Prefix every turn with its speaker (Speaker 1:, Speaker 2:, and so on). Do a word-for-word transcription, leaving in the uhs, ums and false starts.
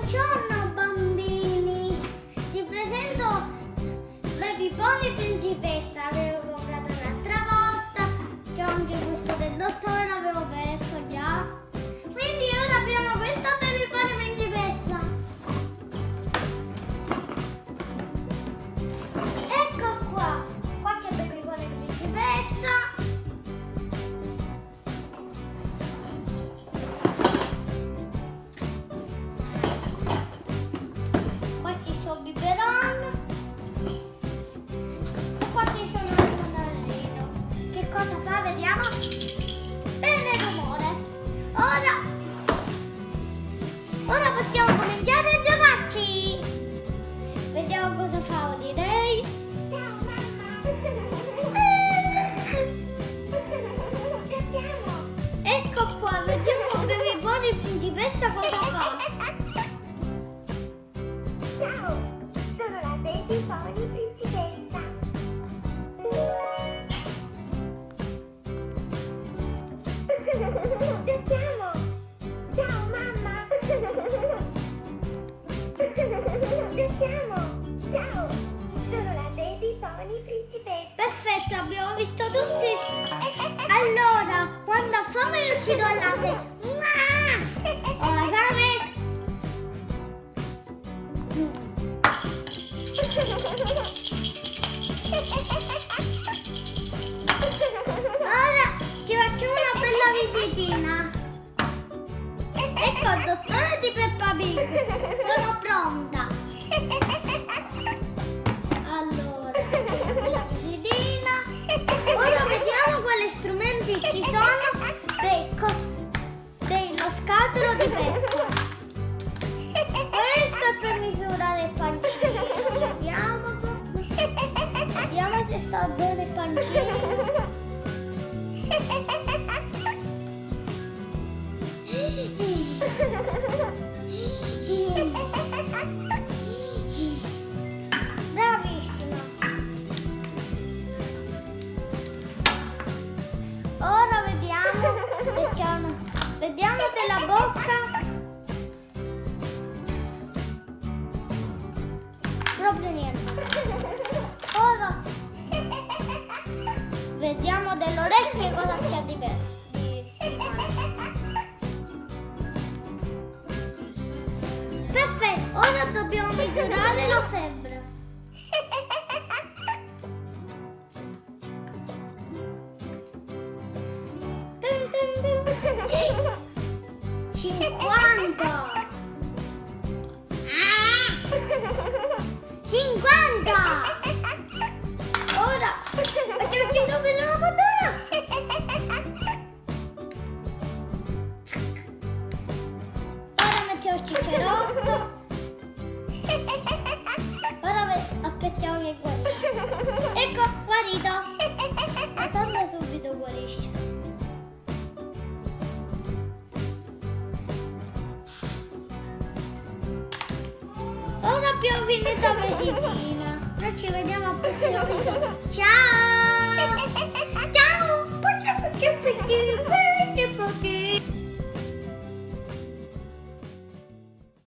Speaker 1: Buongiorno bambini, ti presento Baby Pony Principessa, l'avevo comprata l'altra volta, c'è anche questo del dottore, l'avevo perso già, quindi ora apriamo questa Baby Pony Principessa. Ecco qua, qua c'è Baby Pony Principessa. Biberon, qua ci sono il pannarino. Che cosa fa? Vediamo. Bene rumore. Ora ora possiamo cominciare a giocarci. Vediamo cosa fa Holiday. Ciao mamma. Ecco qua, vediamo Baby Pony Principessa cosa fa.
Speaker 2: Ciao, sono la Baby Pony Principessa. Giochiamo! Ciao mamma! Giochiamo! Ciao, sono la Baby Pony Principessa.
Speaker 1: Perfetto, abbiamo visto tutti. Allora, quando ho fame io ci do il latte. Ho la fame. Ora ci facciamo una bella visitina. Ecco il dottore di Peppa Pig. Sono pronta. Allora, bella visitina. Ora vediamo quali strumenti ci sono dello scatolo di Peppa. Questo è per misurare il pancino. Vediamo. Vediamo se sta bene il pancino. Bravissima. Ora vediamo se c'è una... Vediamo della bocca. Proprio niente. Ora vediamo delle orecchie cosa c'è di bello. Perfetto, ora dobbiamo misurare la febbre. Dun dun dun. cinquanta. cinquanta. Ora facciamoci subito una fotina. Ora mettiamo il cicerotto. Ora aspettiamo che guarisce. Ecco, guarito. Torna subito, guarisce. Ora abbiamo finito la visitina. Noi ci vediamo al prossimo video. Ciao! Ciao!